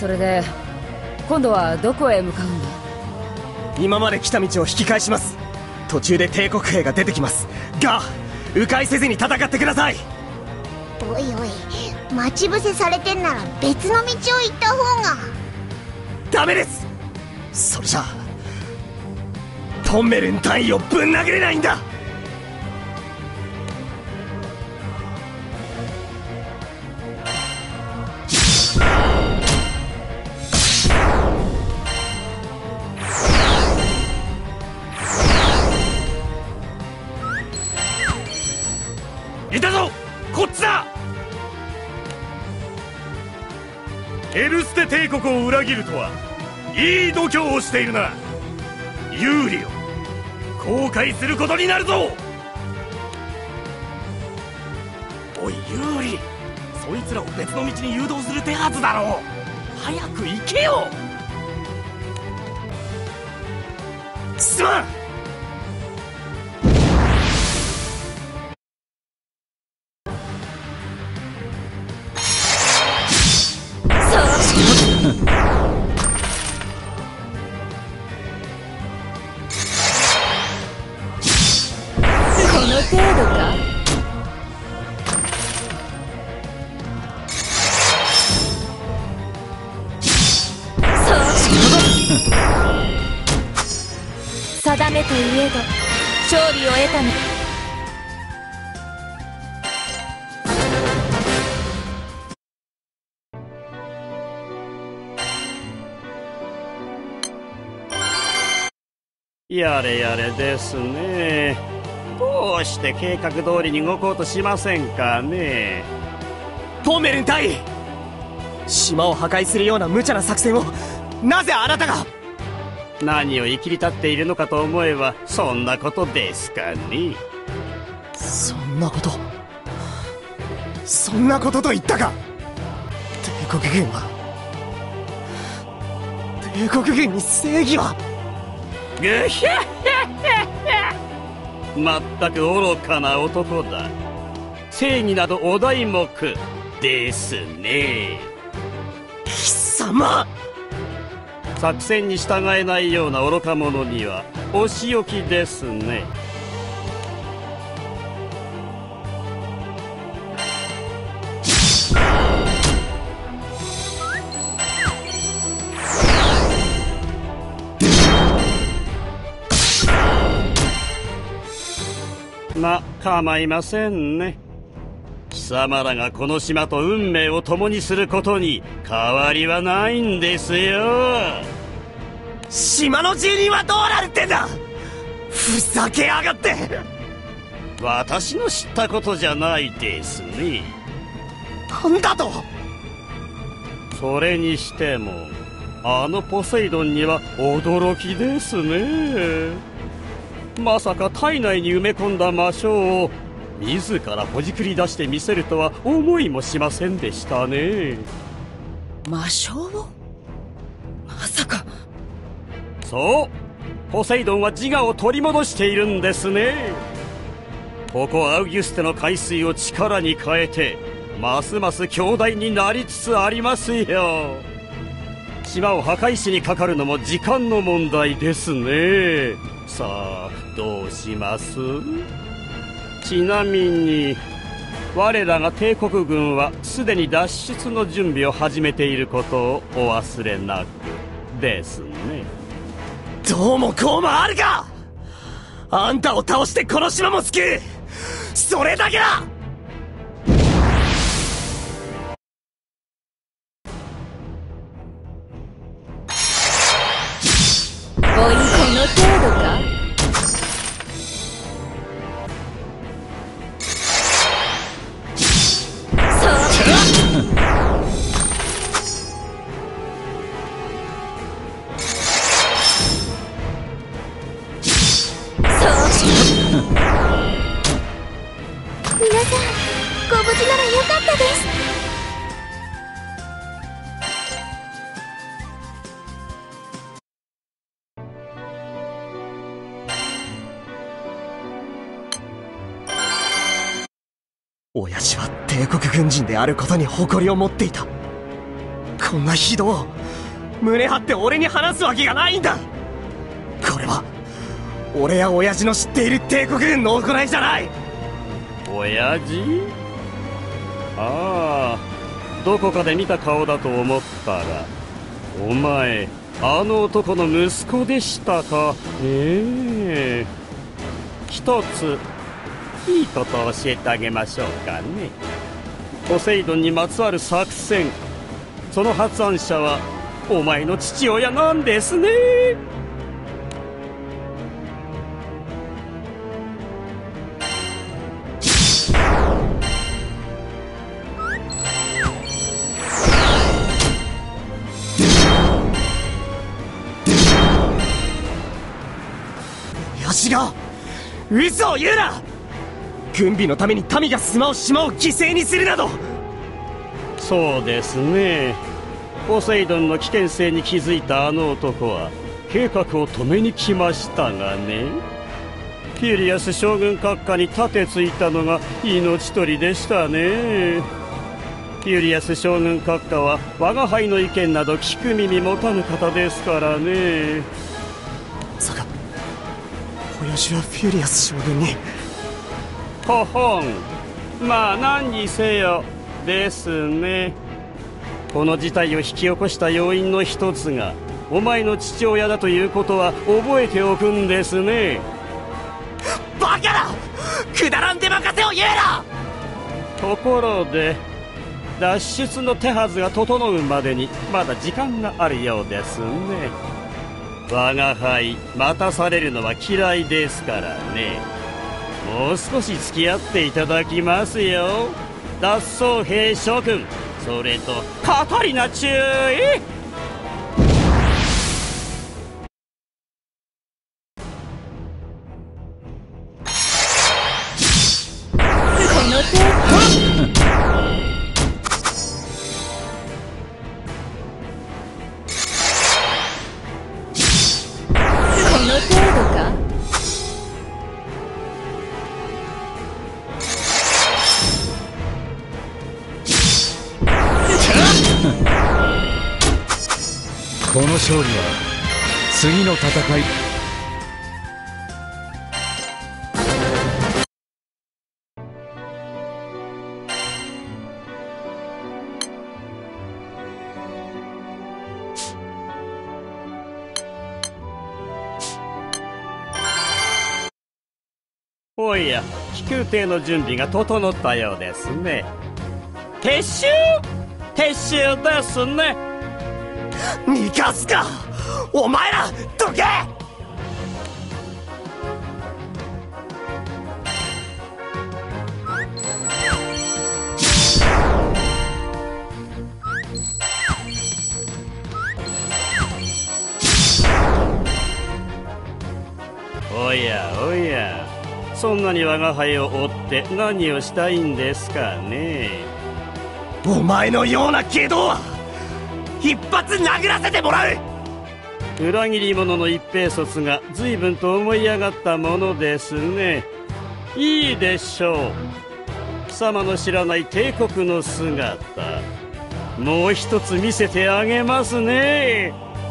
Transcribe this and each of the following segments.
それで今度はどこへ向かうんだ？ 今まで来た道を引き返します。途中で帝国兵が出てきますが、迂回せずに戦ってください。 おいおい、待ち伏せされてんなら別の道を行った方が。 ダメです。それじゃあトンメルン隊員をぶん殴れないんだ。 いたぞ、こっちだ。エルステ帝国を裏切るとはいい度胸をしているな。ユーリを後悔することになるぞ。おいユーリ、そいつらを別の道に誘導する手はずだろう。早く行けよ。すまん。 程度か。定めといえど勝利を得たの。 やれやれですね。どうして計画通りに動こうとしませんかね。 トンメルン隊員、島を破壊するような無茶な作戦をなぜあなたが。 何を言い切り立っているのかと思えばそんなことですかね。 そんなことと言ったか。帝国軍に正義は。 ぐひゃっひゃっひゃっひゃ。まったく愚かな男だ。正義などお題目ですね。 貴様、 作戦に従えないような愚か者にはお仕置きですね。まあ構いませんね。貴様らがこの島と運命を共にすることに変わりはないんですよ。 島の住人はどうなるってんだ。ふざけやがって。 私の知ったことじゃないですね。 なんだと。 それにしてもあのポセイドンには驚きですね。まさか体内に埋め込んだ魔性を自らほじくり出してみせるとは思いもしませんでしたね。 魔性を？まさか。 そう、ポセイドンは自我を取り戻しているんですね。ここアウギュステの海水を力に変えてますます強大になりつつありますよ。島を破壊しにかかるのも時間の問題ですね。さあどうします？ちなみに我らが帝国軍はすでに脱出の準備を始めていることをお忘れなくですね。 どうもこうもあるか。あんたを倒してこの島も救う、それだけだ。 おい、この程度か。 皆さんご無事ならよかったです。 親父は帝国軍人であることに誇りを持っていた。 こんな非道を胸張って俺に話すわけがないんだ。これは俺や親父の知っている帝国軍の行いじゃない。 親父？ああ、どこかで見た顔だと思ったが、お前あの男の息子でしたか。一ついいことを教えてあげましょうかね。ポセイドンにまつわる作戦、その発案者はお前の父親なんですね。 親父が嘘を言うな。軍備のために民が住まう島を犠牲にするなど。 そうですね。ポセイドンの危険性に気づいたあの男は計画を止めに来ましたがね。フュリアス将軍閣下に盾ついたのが命取りでしたね。フュリアス将軍閣下は我が輩の意見など聞く耳持たぬ方ですからね。 そうか、親父はフュリアス将軍に。 ほほん、まあ何にせよですね。この事態を引き起こした要因の一つがお前の父親だということは覚えておくんですね。 バカだ、くだらん出任せを言うな。 ところで脱出の手はずが整うまでにまだ時間があるようですね。我が輩待たされるのは嫌いですからね。もう少し付き合っていただきますよ。脱走兵諸君、それとカタリナ注意。 この手この程度か。 この勝利は次の戦い。 おや、飛空艇の準備が整ったようですね。撤収ですね。 逃がすか、お前らどけ。 おやおや、そんなに我が輩を追って何をしたいんですかね。 お前のような外道は一発殴らせてもらう。 裏切り者の一兵卒が随分と思い上がったものですね。いいでしょう。貴様の知らない帝国の姿、もう一つ見せてあげますね。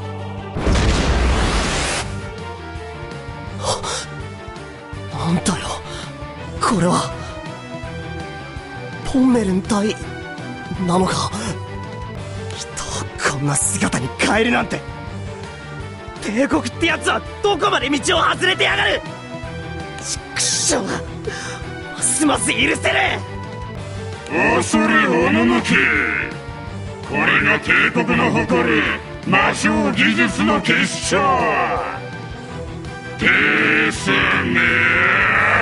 なんだよこれは。ポンメルン隊なのか。人をこんな姿に変えるなんて。帝国ってやつはどこまで道を外れてやがる。畜生がますます許せね恐れおののけ。これが帝国の誇る魔性技術の結晶ですね。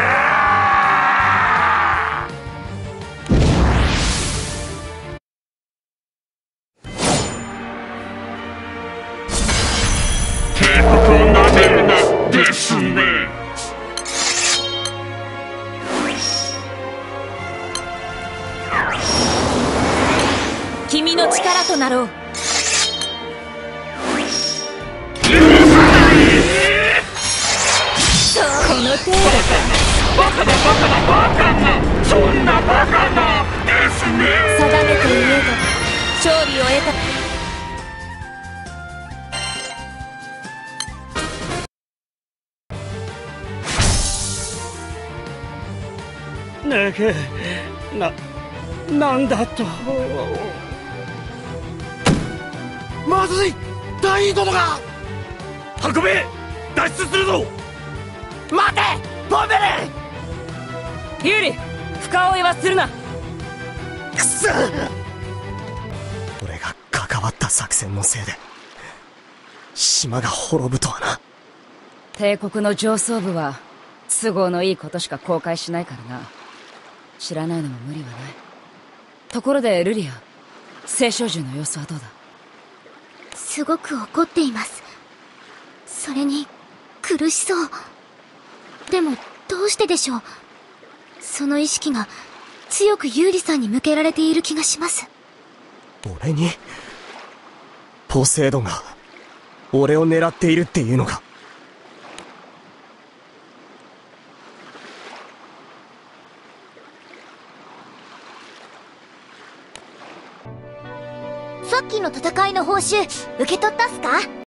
帝国をなめるなですね。 君の力となろう。そう、この程度バカなバカなバカな、そんなバカなですね。 定めて言えば勝利を得た。 ねえなんだと。 まずい、大殿が。 運べ、脱出するぞ。 待て、ポンベル。 ユーリ、深追いはするな。 くそ、俺が関わった作戦のせいで島が滅ぶとはな。 帝国の上層部は都合のいいことしか公開しないからな。知らないのも無理はない。ところでルリア、青少獣の様子はどうだ？ すごく怒っています。それに苦しそう。でもどうしてでしょう。その意識が強くユーリさんに向けられている気がします。 俺に？ポセイドンが俺を狙っているっていうのか？ さっきの戦いの報酬受け取ったっすか？